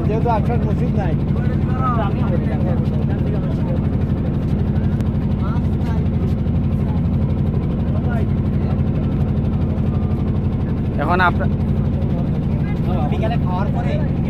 যেহেতু আশপাশ মসজিদ নাই এখন আপনার বিকালে খাওয়ার পরে